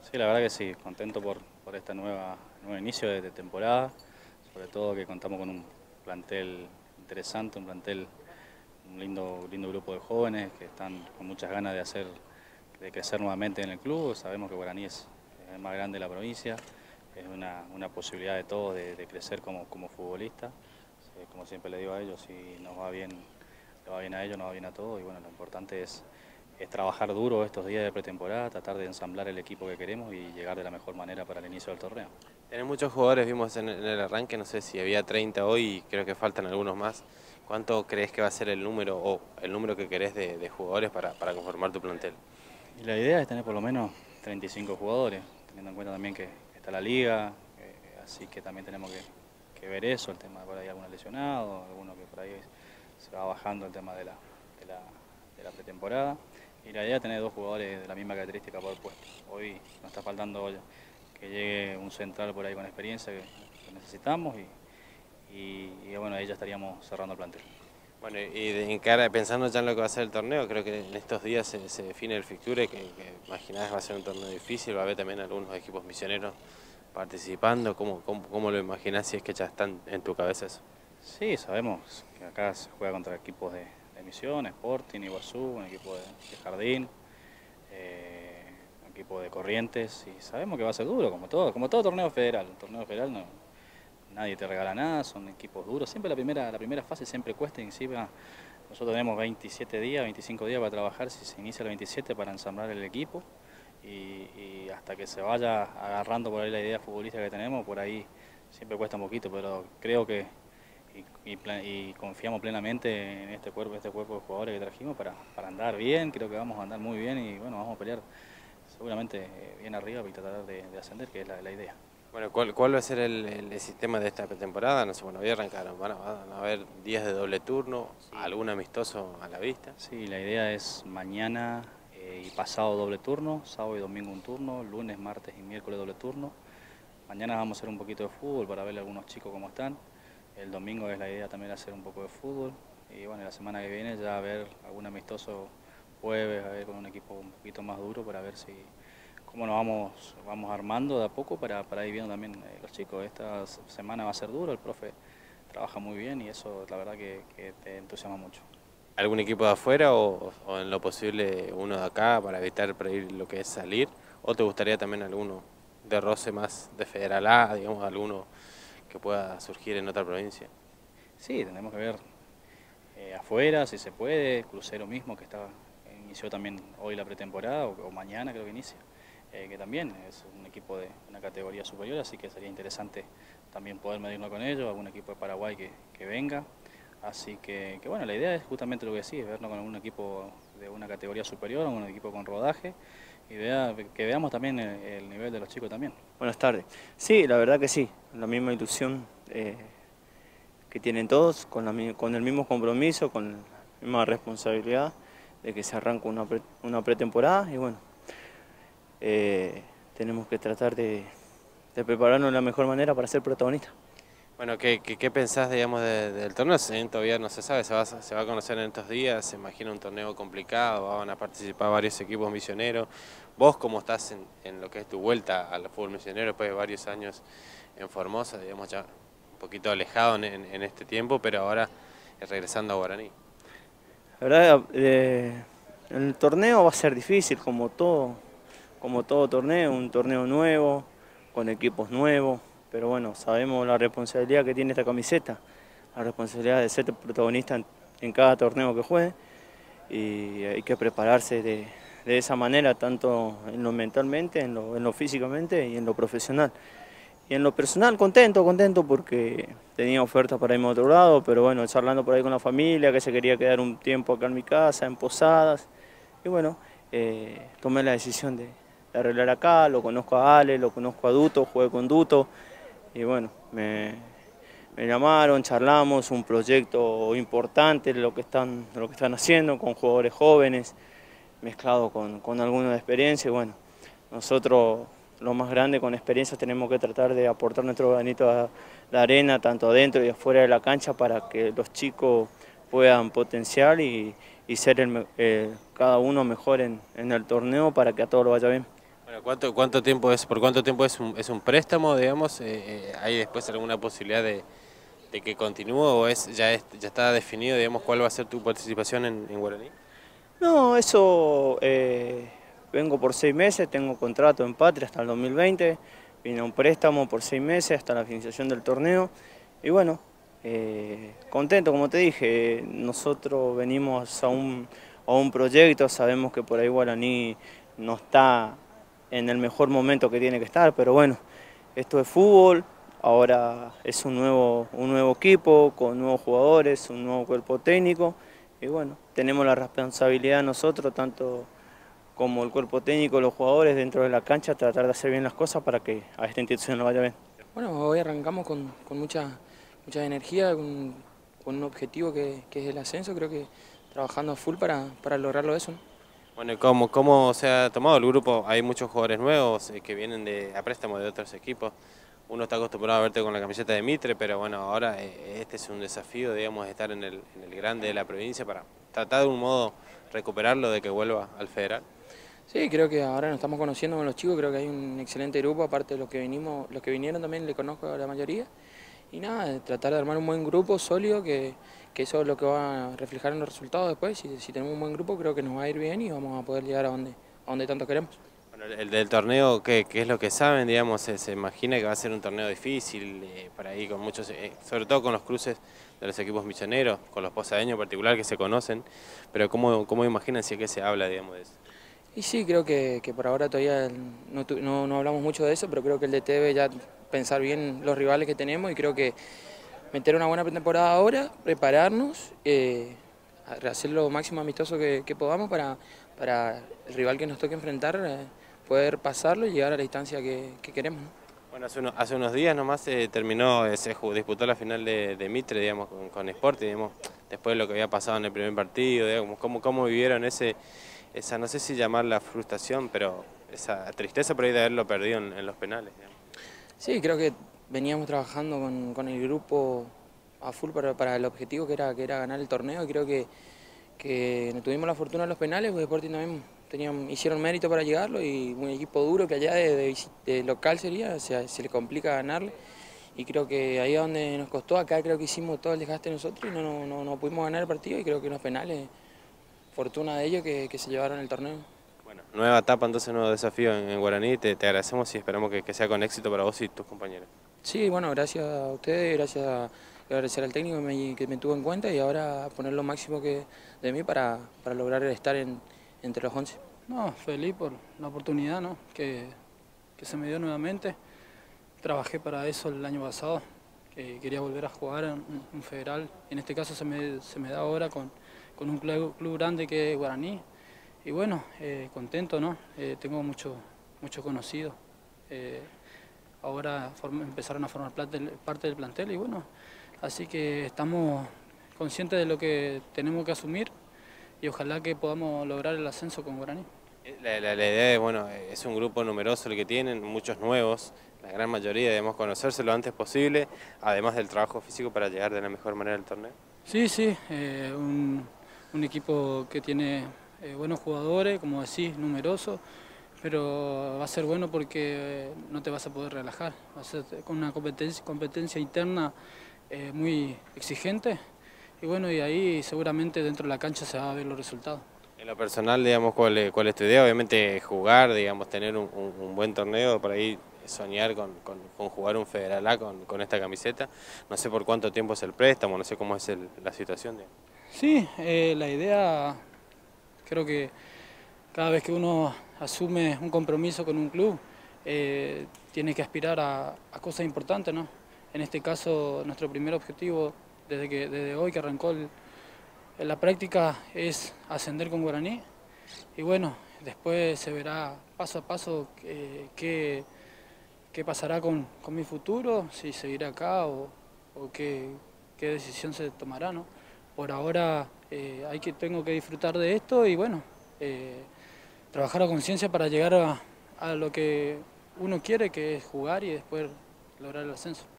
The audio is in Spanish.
Sí, la verdad que sí, contento por este nuevo inicio de temporada, sobre todo que contamos con un plantel interesante, un lindo grupo de jóvenes que están con muchas ganas de crecer nuevamente en el club. Sabemos que Guaraní es el más grande de la provincia, es una posibilidad de todos de crecer como futbolistas. Como siempre le digo a ellos, si nos va bien, le va bien a ellos, nos va bien a todos, y bueno, lo importante es trabajar duro estos días de pretemporada, tratar de ensamblar el equipo que queremos y llegar de la mejor manera para el inicio del torneo. Tenés muchos jugadores, vimos en el arranque, no sé si había 30 hoy y creo que faltan algunos más. ¿Cuánto crees que va a ser el número o el número que querés de jugadores para conformar tu plantel? Y la idea es tener por lo menos 35 jugadores, teniendo en cuenta también que está la liga, así que también tenemos que ver eso, el tema de por ahí algunos lesionados, algunos que por ahí se va bajando el tema de la pretemporada. Y la idea es tener dos jugadores de la misma característica por puesto. Hoy nos está faltando que llegue un central por ahí con experiencia que necesitamos y bueno, ahí ya estaríamos cerrando el plantel. Bueno, y pensando ya en lo que va a ser el torneo, creo que en estos días se define el fixture, que imaginás va a ser un torneo difícil, va a haber también algunos equipos misioneros participando. ¿Cómo lo imaginás si es que ya están en tu cabeza eso? Sí, sabemos que acá se juega contra equipos de Misiones, Sporting, Iguazú, un equipo de Jardín, un equipo de Corrientes, y sabemos que va a ser duro, como todo torneo federal. El torneo federal no, nadie te regala nada, son equipos duros. Siempre la primera fase siempre cuesta, y encima nosotros tenemos 27 días, 25 días para trabajar, si se inicia el 27 para ensamblar el equipo, y hasta que se vaya agarrando por ahí la idea futbolística que tenemos, por ahí siempre cuesta un poquito, pero creo que y confiamos plenamente en este cuerpo de jugadores que trajimos para andar bien. Creo que vamos a andar muy bien y bueno, vamos a pelear seguramente bien arriba y tratar de ascender, que es la idea. Bueno, ¿cuál va a ser el sistema de esta pretemporada? No sé, bueno, hoy arrancaron, van a haber días de doble turno, algún amistoso a la vista. Sí, la idea es mañana y pasado doble turno, sábado y domingo un turno, lunes, martes y miércoles doble turno. Mañana vamos a hacer un poquito de fútbol para ver a algunos chicos cómo están. El domingo es la idea también hacer un poco de fútbol. Y bueno, la semana que viene ya a ver algún amistoso jueves, a ver con un equipo un poquito más duro para ver cómo nos vamos armando de a poco para ir viendo también los chicos. Esta semana va a ser duro, el profe trabaja muy bien y eso la verdad que te entusiasma mucho. ¿Algún equipo de afuera o en lo posible uno de acá para evitar prever lo que es salir? ¿O te gustaría también alguno de roce más de Federal A, digamos, alguno que pueda surgir en otra provincia? Sí, tenemos que ver afuera si se puede, Crucero mismo inició también hoy la pretemporada o mañana creo que inicia. Que también es un equipo de una categoría superior, así que sería interesante también poder medirnos con ellos, algún equipo de Paraguay que venga. Así que bueno, la idea es justamente lo que decís, vernos con algún equipo de una categoría superior, un equipo con rodaje, y que veamos también el nivel de los chicos también. Buenas tardes. Sí, la verdad que sí, la misma ilusión que tienen todos, con el mismo compromiso, con la misma responsabilidad de que se arranca una pretemporada y bueno, tenemos que tratar de prepararnos de la mejor manera para ser protagonistas. Bueno, ¿qué pensás, digamos, del torneo? Todavía no se sabe, se va a conocer en estos días, se imagina un torneo complicado, van a participar varios equipos misioneros. ¿Vos cómo estás en lo que es tu vuelta al fútbol misionero después de varios años en Formosa, digamos, ya un poquito alejado en este tiempo, pero ahora regresando a Guaraní? La verdad, el torneo va a ser difícil como todo torneo, un torneo nuevo, con equipos nuevos, pero bueno, sabemos la responsabilidad que tiene esta camiseta, la responsabilidad de ser protagonista en cada torneo que juegue, y hay que prepararse de esa manera, tanto en lo mentalmente, en lo físicamente y en lo profesional. Y en lo personal contento porque tenía ofertas para irme a otro lado, pero bueno, charlando por ahí con la familia, que se quería quedar un tiempo acá en mi casa, en Posadas, y bueno, tomé la decisión de arreglar acá. Lo conozco a Ale, lo conozco a Duto, jugué con Duto, y bueno, me llamaron, charlamos, un proyecto importante de lo que están haciendo, con jugadores jóvenes, mezclado con alguna experiencia, y bueno, nosotros, los más grandes con experiencia, tenemos que tratar de aportar nuestro granito de arena, tanto adentro y afuera de la cancha, para que los chicos puedan potenciar y ser cada uno mejor en el torneo para que a todos lo vaya bien. Bueno, ¿cuánto tiempo es, por cuánto tiempo es un préstamo, digamos? ¿Hay después alguna posibilidad de que continúe o ya está definido, digamos, cuál va a ser tu participación en Guaraní? No, eso vengo por 6 meses, tengo contrato en Patria hasta el 2020, vine a un préstamo por 6 meses hasta la finalización del torneo y bueno, contento como te dije, nosotros venimos a un proyecto, sabemos que por ahí Guaraní no está en el mejor momento que tiene que estar, pero bueno, esto es fútbol, ahora es un nuevo equipo con nuevos jugadores, un nuevo cuerpo técnico. Y bueno, tenemos la responsabilidad nosotros, tanto como el cuerpo técnico, los jugadores dentro de la cancha, tratar de hacer bien las cosas para que a esta institución le vaya bien. Bueno, hoy arrancamos con mucha energía, con un objetivo que es el ascenso, creo que trabajando a full para lograrlo eso, ¿no? Bueno, ¿cómo se ha tomado el grupo? Hay muchos jugadores nuevos que vienen a préstamo de otros equipos. Uno está acostumbrado a verte con la camiseta de Mitre, pero bueno, ahora este es un desafío, digamos, estar en el grande de la provincia para tratar de un modo recuperarlo de que vuelva al federal. Sí, creo que ahora nos estamos conociendo con los chicos, creo que hay un excelente grupo, aparte de los que vinieron también le conozco a la mayoría. Y nada, tratar de armar un buen grupo sólido, que eso es lo que va a reflejar en los resultados después. Si tenemos un buen grupo creo que nos va a ir bien y vamos a poder llegar a donde tanto queremos. Bueno, el del torneo, ¿qué es lo que saben? Digamos, se imagina que va a ser un torneo difícil, por ahí con muchos, sobre todo con los cruces de los equipos misioneros, con los posadeños en particular que se conocen, pero ¿cómo imaginan si es que se habla, digamos, de eso? Y sí, creo que por ahora todavía no hablamos mucho de eso, pero creo que el DT debe ya pensar bien los rivales que tenemos y creo que meter una buena pretemporada ahora, prepararnos, hacer lo máximo amistoso que podamos para el rival que nos toque enfrentar, poder pasarlo y llegar a la distancia que queremos, ¿no? Bueno, hace unos días nomás disputó la final de Mitre, digamos, con Sport, digamos, después de lo que había pasado en el primer partido, digamos, ¿cómo vivieron esa, no sé si llamarla frustración, pero esa tristeza por ahí de haberlo perdido en los penales, digamos? Sí, creo que veníamos trabajando con el grupo a full para el objetivo que era ganar el torneo y creo que no tuvimos la fortuna en los penales, porque Sporting también hicieron mérito para llegarlo y un equipo duro que allá de local sería, o sea, se le complica ganarle y creo que ahí es donde nos costó, acá creo que hicimos todo el desgaste nosotros y no pudimos ganar el partido y creo que en los penales, fortuna de ellos que se llevaron el torneo. Bueno, nueva etapa, entonces nuevo desafío en Guaraní, te agradecemos y esperamos que sea con éxito para vos y tus compañeros. Sí, bueno, gracias a ustedes, agradecer al técnico que me tuvo en cuenta y ahora poner lo máximo de mí para lograr estar entre los 11. No, feliz por la oportunidad, ¿no? que se me dio nuevamente. Trabajé para eso el año pasado, que quería volver a jugar en un federal. En este caso se me da ahora con un club grande que es Guaraní. Y bueno, contento, ¿no? Tengo mucho conocido. Ahora empezaron a formar parte del plantel y bueno, así que estamos conscientes de lo que tenemos que asumir y ojalá que podamos lograr el ascenso con Guaraní. La idea es, bueno, es un grupo numeroso el que tienen, muchos nuevos, la gran mayoría debemos conocerse lo antes posible, además del trabajo físico para llegar de la mejor manera al torneo. Sí, un equipo que tiene buenos jugadores, como decís, numerosos, pero va a ser bueno porque no te vas a poder relajar, va a ser con una competencia interna muy exigente y bueno, y ahí seguramente dentro de la cancha se van a ver los resultados. En lo personal, digamos, ¿cuál es tu idea? Obviamente jugar, digamos, tener un buen torneo, por ahí soñar con jugar un Federal A con esta camiseta. No sé por cuánto tiempo es el préstamo, no sé cómo es la situación. Digamos. Sí, la idea, creo que cada vez que uno asume un compromiso con un club, tiene que aspirar a cosas importantes, ¿no? En este caso, nuestro primer objetivo, desde hoy que arrancó la práctica, es ascender con Guaraní. Y bueno, después se verá paso a paso qué pasará con mi futuro, si seguiré acá o qué decisión se tomará, ¿no? Por ahora tengo que disfrutar de esto y bueno, trabajar a conciencia para llegar a lo que uno quiere, que es jugar y después lograr el ascenso.